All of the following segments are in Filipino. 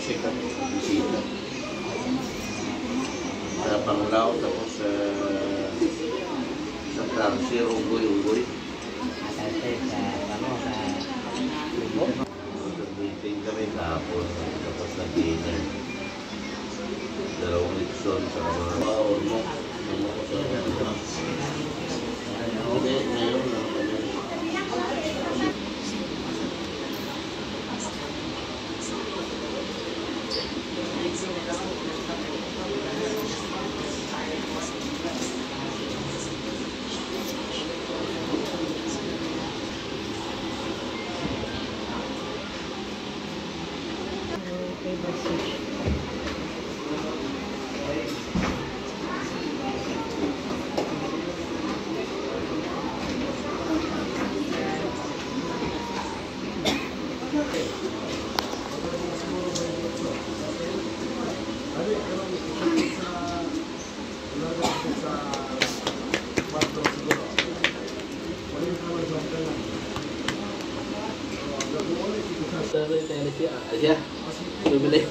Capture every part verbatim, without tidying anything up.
sikat bisita. Sa Panglao, tapos sa sa Tarsi, Ugoy-Ugoy. Sa ano, sa Lubo. Nag-meeting kami kahapon, tapos nag-dinner. Dalawang leksyon sa mga baon mo. Ano ko sa mga hindi, ngayon lang kami. Dari teknik aja, beli.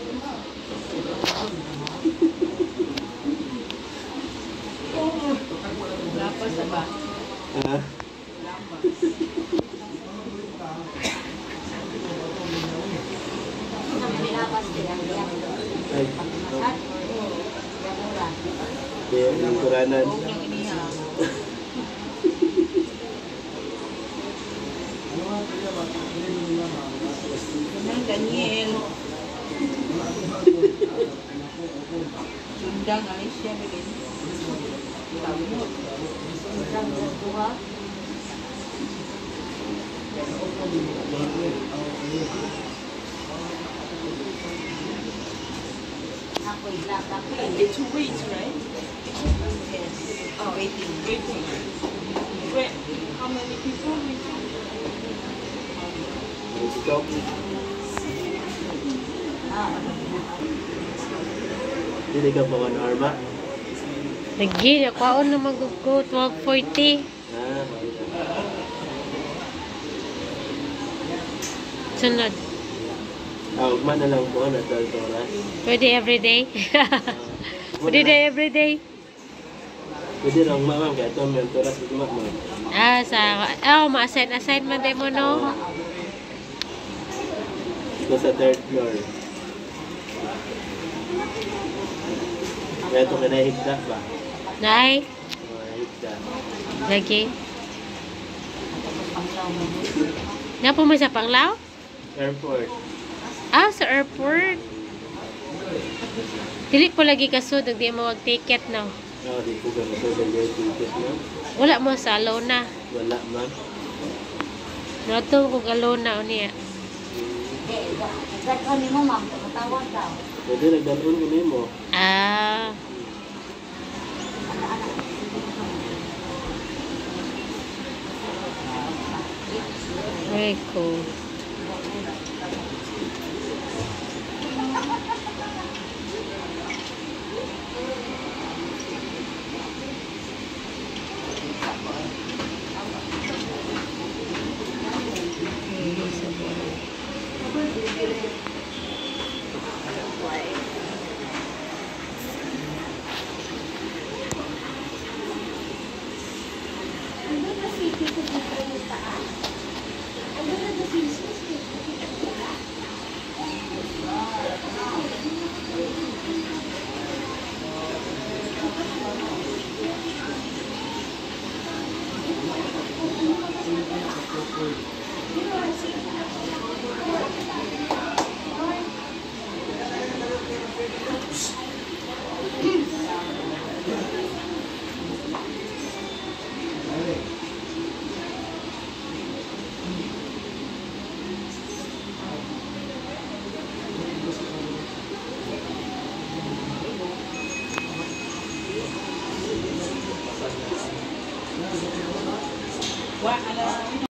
Lapas ba? Ah. Ay, yung kuranan. Nang Daniel. Sundang Alicia begin. Tamu. Sundang dua. It's two weeks, right? Yes. Oh, waiting. Waiting. Wait, how many people waiting? Stop. Dili ka pa one hour ba? Lagi, ako na mag-go twelve forty. Ah, Sunod. ah, ugma na lang po na twelve oras. Pwede everyday. Pwede na everyday. Pwede lang ma'am, kaya ito may oras ugma mo. Ah, sa... Oh, ma-assign, assign man din mo, no? Ito sa third floor. Kaya ito kinahigda ba? Nay, Kinahigda. lagi. Na po mo sa Panglao? Airport. Ah, sa airport. Dili po lagi kasud, di mo mag-ticket, no? Oo, di ko ganito sa your ticket ma'am. Wala mo sa Alona. Wala ma'am. Nato ko Alona o niya. Pwede nagdalon ko nimo. Ah. Very cool. Wa ala